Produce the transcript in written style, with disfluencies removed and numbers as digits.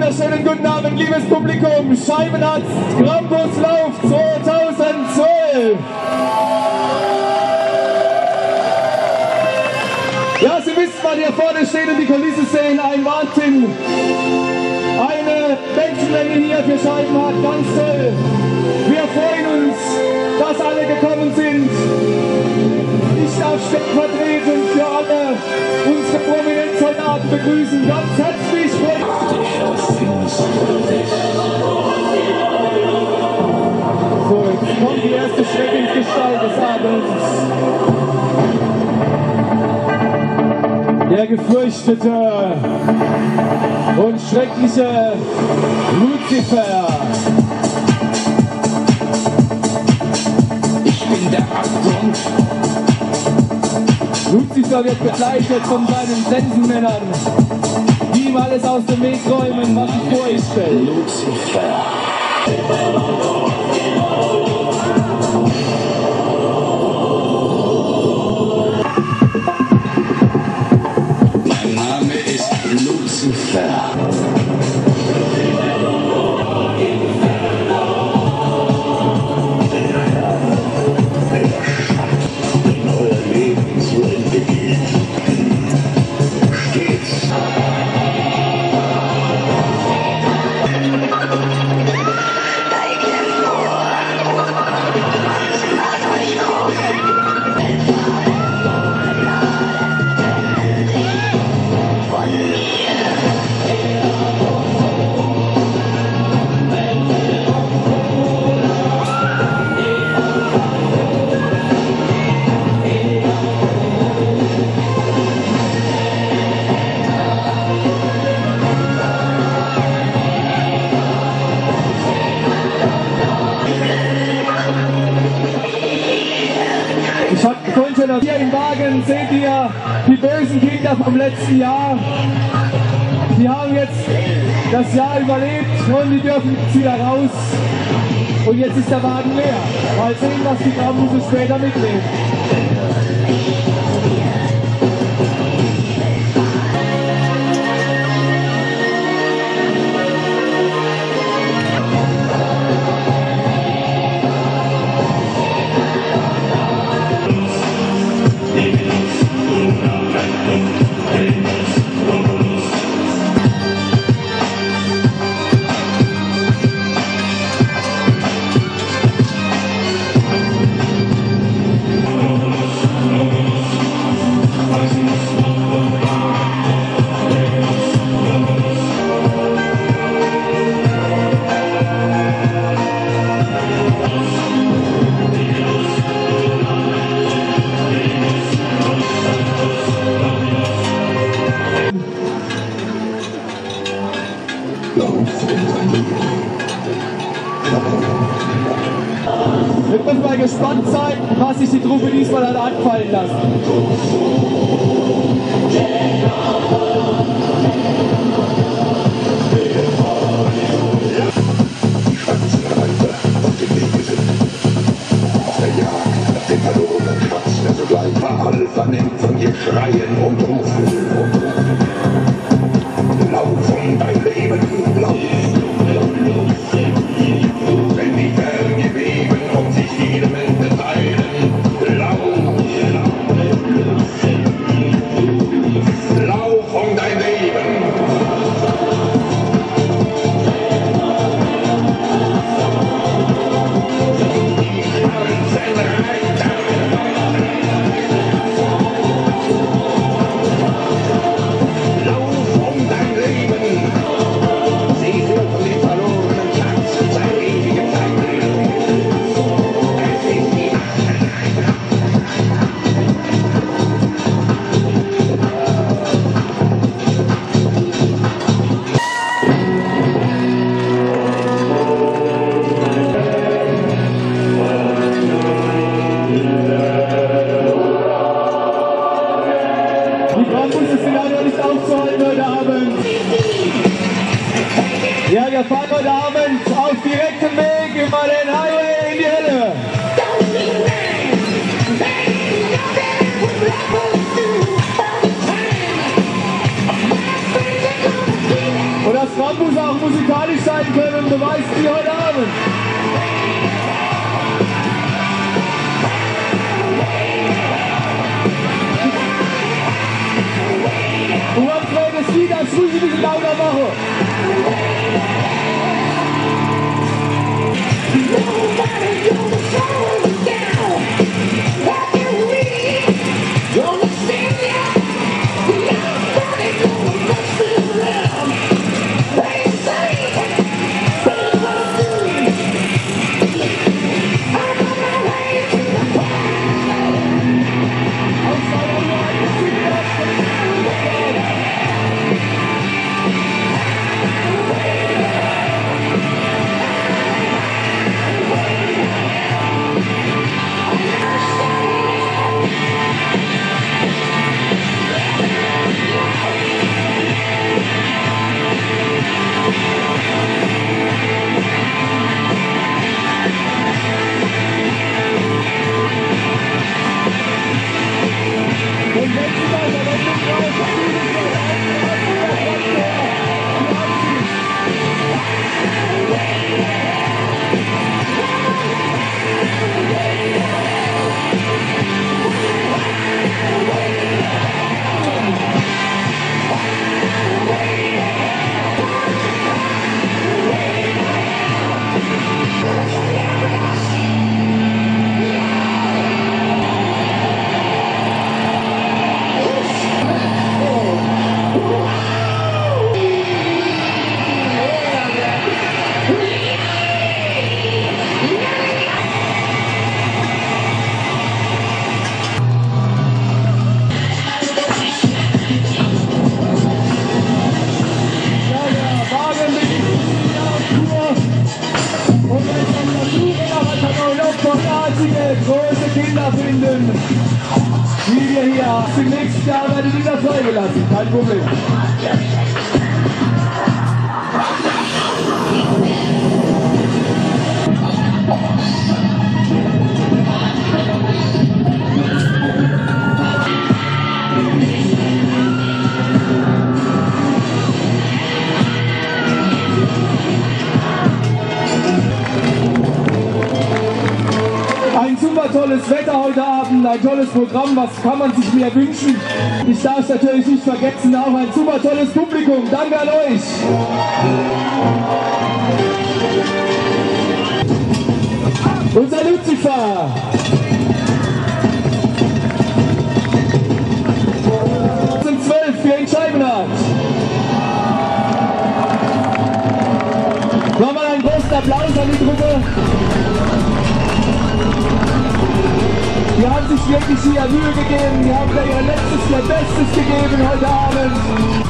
wunderschönen guten Abend, liebes Publikum. Scheibenarzt Krampuslauf 2012. Ja, Sie wissen, was hier vorne steht und die Kulisse sehen. Ein Wahnsinn. Eine Menschenmenge hier für Scheibenarzt, ganz toll. Wir freuen uns, dass alle gekommen sind. Ich darf stellvertretend für alle unsere prominenten Soldaten begrüßen. Ganz herzlich willkommen. So, jetzt kommt die erste Schreckensgestalt des Abends. Der gefürchtete und schreckliche Luzifer. Ich bin der Abgrund. Luzifer wird begleitet von seinen Sensenmännern, die ihm alles aus dem Weg räumen, was sich vor ihm stellt. Luzifer. Mein Name ist Luzifer. Hier im Wagen seht ihr die bösen Kinder vom letzten Jahr. Die haben jetzt das Jahr überlebt und die dürfen jetzt wieder raus. Und jetzt ist der Wagen leer. Mal sehen, was die Krambusse später mitnehmen. Wir müssen mal gespannt sein, was sich die Truppe diesmal hat anfallen lassen. Die Schwanzenreiter auf dem Wege sind. Auf der Jagd nach dem verlorenen Schatz, der sogleich Baal vernimmt von ihr Schreien und Rufen. Lauf um dein Leben, lauf. Wenn die Berge beben und sich die Elemente teilen, lauf. Lauf um dein Leben. Die Krambusse sind leider nicht aufzuhalten heute Abend. Ja, wir fahren heute Abend auf direktem Weg über den Highway in die Hölle. Und das Krampus auch musikalisch sein können, beweist sie heute Abend. Und ganz kleines Lied, als muss ich ein bisschen lauter machen. Große Kinder finden, wie wir hier im nächsten Jahr werden die wieder freigelassen, kein Problem. Ein super tolles Wetter heute Abend, ein tolles Programm, was kann man sich mehr wünschen? Ich darf es natürlich nicht vergessen, auch ein super tolles Publikum, danke an euch! Unser Lucifer! Sind 12 für den Scheibenhardt! Nochmal einen großen Applaus an die Gruppe! Die haben sich wirklich hier Mühe gegeben, die haben da ihr Letztes, ihr Bestes gegeben heute Abend.